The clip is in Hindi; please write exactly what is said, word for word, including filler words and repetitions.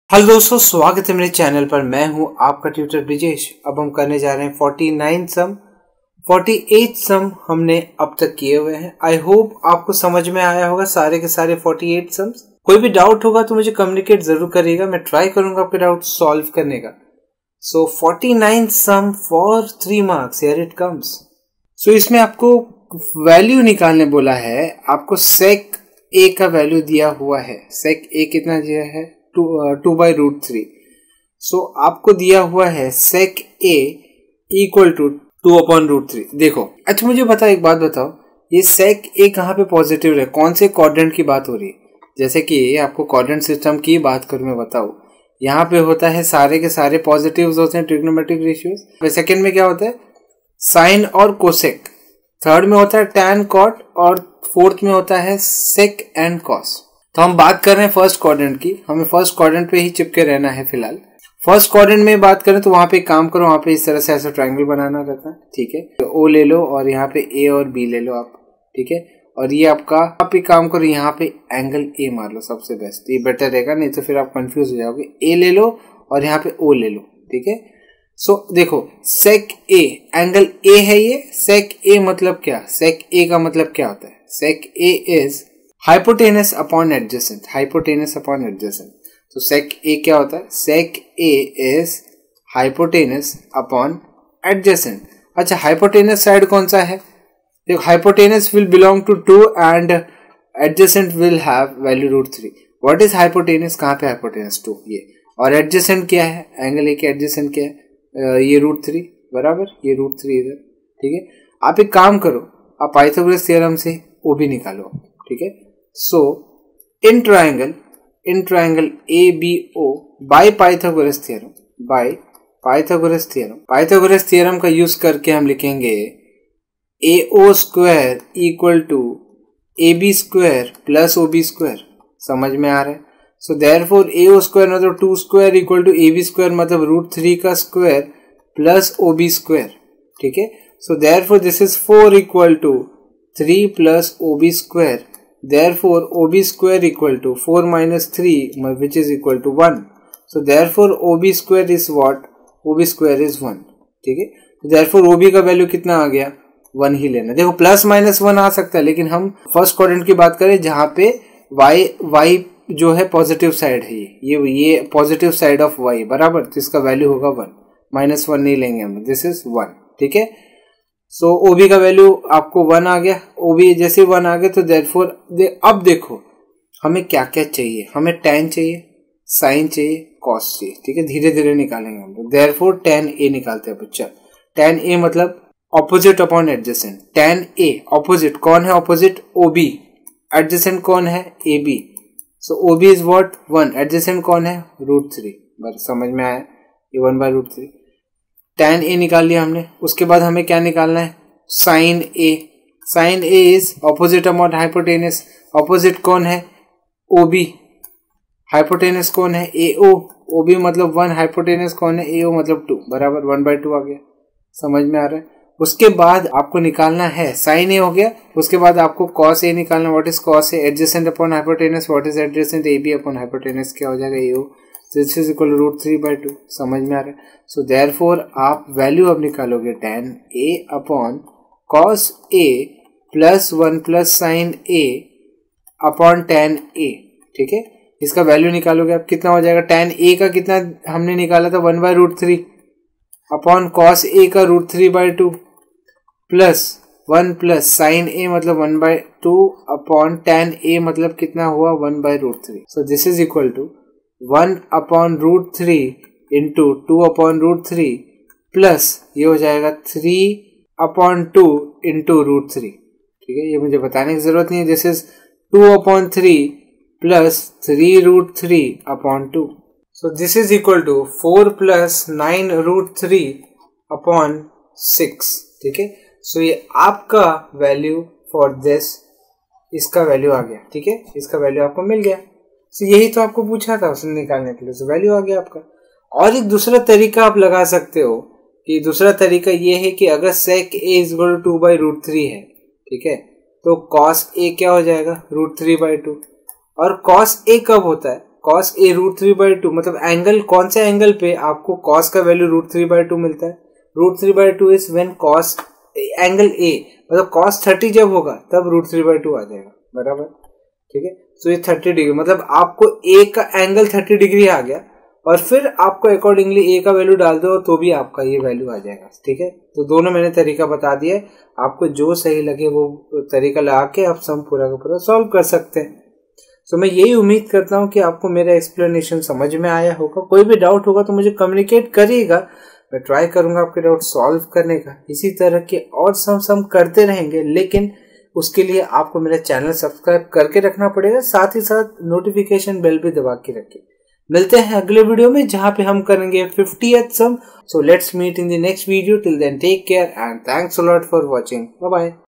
हेलो दोस्तों, स्वागत है मेरे चैनल पर। मैं हूं आपका ट्यूटर ब्रिजेश। अब हम करने जा रहे हैं उनचास सम। अड़तालीस सम हमने अब तक किए हुए हैं। आई होप आपको समझ में आया होगा सारे के सारे अड़तालीस सम्स। कोई भी डाउट होगा तो मुझे कम्युनिकेट जरूर करिएगा, मैं ट्राई करूंगा आपके डाउट सॉल्व करने का। सो उनचास sum for three marks, here it comes. So इसमें आपको वैल्यू निकालने बोला है। आपको सेक ए का वैल्यू दिया हुआ है। सेक ए कितना दिया है? Two by root three. So आपको दिया हुआ है sec A equal to two upon root three. देखो, अच्छा मुझे बताओ, एक बात बताओ, ये सेक ए कहाँ पे पॉजिटिव है? कौन से क्वाड्रेंट की बात हो रही है? जैसे कि आपको क्वाड्रेंट सिस्टम की बात करूं, मैं बताऊं, यहाँ पे होता है सारे के सारे पॉजिटिव्स होते हैं, ट्रिग्नोमेट्रिक रेशियोज। सेकेंड में क्या होता है? साइन और कोसेक। थर्ड में होता है टैन कॉट और फोर्थ में होता है सेक एंड कॉस। तो हम बात कर रहे हैं फर्स्ट क्वाड्रेंट की। हमें फर्स्ट क्वाड्रेंट पे ही चिपके रहना है फिलहाल। फर्स्ट क्वाड्रेंट में बात करें तो वहां पे काम करो, वहां पे इस तरह से ऐसा ट्रायंगल बनाना रहता है, ठीक है। तो ओ ले लो और यहाँ पे ए और बी ले लो आप, ठीक है। और ये आपका आप ही काम करो, यहाँ पे एंगल ए मार लो, सबसे बेस्ट, ये बेटर रहेगा, नहीं तो फिर आप कंफ्यूज हो जाओगे। ए ले लो और यहाँ पे ओ ले लो, ठीक है। सो so, देखो, सेक ए एंगल ए है ये। सेक ए मतलब क्या? सेक ए का मतलब क्या होता है? Sec A is hypotenuse upon adjacent. Hypotenuse upon adjacent. तो सेक ए क्या होता है? Sec A is hypotenuse upon adjacent. अच्छा, हाइपोटेनस साइड कौन सा है? देखो, hypotenuse will belong to two and adjacent will have value root three. What is hypotenuse? कहाँ पे हाइपोटेनस? टू, ये। और एडजेसेंट क्या है? एंगल ए के एडजेसेंट क्या है? uh, ये रूट थ्री, बराबर, ये रूट थ्री इधर, ठीक है। आप एक काम करो, आप पाइथागोरस थ्योरम से वो भी निकालो, ठीक है। So, in triangle, in triangle A B O by Pythagoras theorem, by Pythagoras theorem, Pythagoras theorem का यूज करके हम लिखेंगे A O square equal to A B square plus O B square। समझ में आ रहा है? So therefore A O square मतलब two square equal to A B square मतलब रूट थ्री का square plus O B square, ठीक है। So therefore this is four equal to three plus O B square। Therefore O B square equal to four minus three which is equal to one. So therefore O B square is what? O B square is one, ठीक है। तो therefore O B का वैल्यू कितना आ गया? वन ही लेना। देखो, प्लस माइनस वन आ सकता है, लेकिन हम फर्स्ट क्वाड्रेंट की बात करें जहां पे y y जो है पॉजिटिव साइड है, ये ये पॉजिटिव साइड ऑफ y, बराबर, तो इसका वैल्यू होगा वन। माइनस वन नहीं लेंगे हम, दिस इज वन, ठीक है। सो so, O B का वैल्यू आपको वन आ गया। O B जैसे वन आ गया तो देयरफॉर दे, अब देखो हमें क्या क्या चाहिए। हमें tan चाहिए, sin चाहिए, cos चाहिए, ठीक है। धीरे धीरे निकालेंगे हम। देयरफॉर tan A निकालते हैं बच्चा। tan A मतलब opposite upon adjacent. tan A opposite कौन है? Opposite O B। एडजेसेंट कौन है? A B। So O B is what? One. Adjacent कौन है? Root three. बस समझ में आया, ये one by root three. tan A निकाल लिया हमने। उसके बाद हमें क्या निकालना है? sin A। sin A is opposite upon hypotenuse. Opposite कौन है? O B। हाइपोटेनस कौन है? A O। O B मतलब वन, हाइपोटेनस कौन है? A O मतलब टू, बराबर, वन बाई टू आ गया। समझ में आ रहा है? उसके बाद आपको निकालना है sin A हो गया। उसके बाद आपको cos A निकालना। What is cos A? Adjacent upon hypotenuse. What is adjacent? A B upon hypotenuse, क्या हो जाएगा? A O। This is equal root three by two. समझ में आ रहा है? सो देयरफॉर आप वैल्यू अब निकालोगे tan A upon cos A plus one plus sine A upon tan A, ठीक है। इसका वैल्यू निकालोगे आप, कितना हो जाएगा? tan A का कितना हमने निकाला था? One by root three upon cos A का root three by two plus one plus sine A मतलब one by two upon tan A मतलब कितना हुआ? One by root three. So this is equal to one upon root three into two upon root three plus ये हो जाएगा three upon two into root three, ठीक है। ये मुझे बताने की जरूरत नहीं है। This is to upon three plus three root three upon two. So this is equal to four plus nine root three upon six, ठीक है। सो ये आपका वैल्यू फॉर दिस, इसका वैल्यू आ गया, ठीक है। इसका वैल्यू आपको मिल गया। तो so, यही तो आपको पूछा था उसने निकालने के लिए, तो वैल्यू आ गया आपका। और एक दूसरा तरीका आप लगा सकते हो कि दूसरा तरीका ये है कि अगर sec A is equal to two by root three है, ठीक है, तो कॉस ए क्या हो जाएगा? Root three by two. और कॉस ए कब होता है? Cos A root three by two, मतलब एंगल कौन से एंगल पे आपको कॉस का value root three by two मिलता है? Root three by two is when cos angle A, मतलब कॉस थर्टी जब होगा तब रूट थ्री बाई टू आ जाएगा, बराबर, ठीक है। तो ये थर्टी डिग्री, मतलब आपको ए का एंगल थर्टी डिग्री आ गया और फिर आपको अकॉर्डिंगली ए का वैल्यू डाल दो तो भी आपका ये वैल्यू आ जाएगा, ठीक है। तो दोनों मैंने तरीका बता दिया, आपको जो सही लगे वो तरीका लगा के आप सम पूरा का पूरा सॉल्व कर सकते हैं। तो मैं यही उम्मीद करता हूँ कि आपको मेरा एक्सप्लेनेशन समझ में आया होगा। कोई भी डाउट होगा तो मुझे कम्युनिकेट करिएगा, मैं ट्राई करूंगा आपके डाउट सॉल्व करने का। इसी तरह के और सम सम करते रहेंगे, लेकिन उसके लिए आपको मेरा चैनल सब्सक्राइब करके रखना पड़ेगा, साथ ही साथ नोटिफिकेशन बेल भी दबा के रखिए। मिलते हैं अगले वीडियो में जहां पे हम करेंगे fiftieth sum. So let's meet in the next video. Till then take care and thanks a lot for watching. Bye bye.